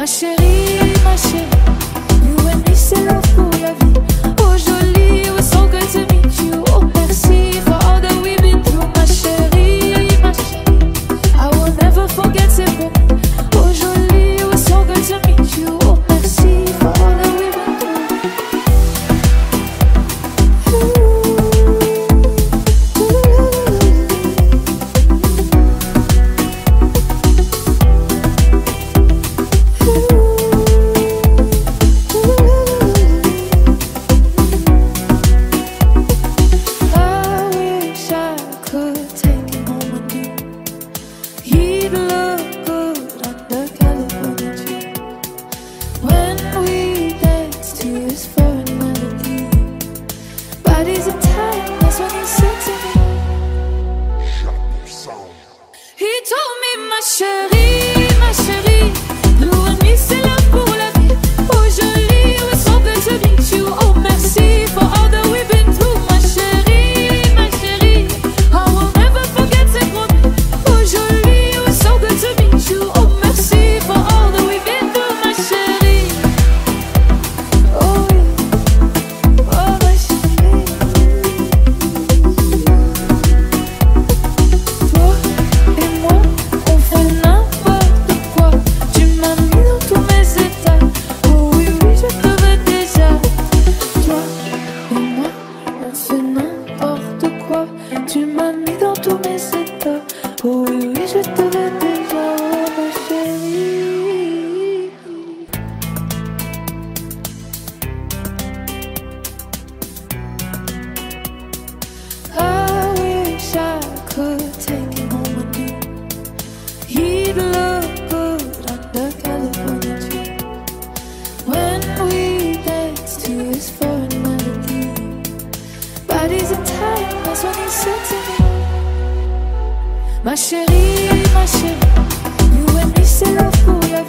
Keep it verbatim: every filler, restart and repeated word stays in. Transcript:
chérie, ma chérie, you and me c'est love pour la vie. Oh jolie, it was so good to meet you. Oh merci for all that we've been through. Ma chérie, ma chérie, I will never forget ces mots. Oh jolie, it was so good to meet you. Oh merci for all that we've been ma chérie, ma chérie, you and me c'est love pour la vie.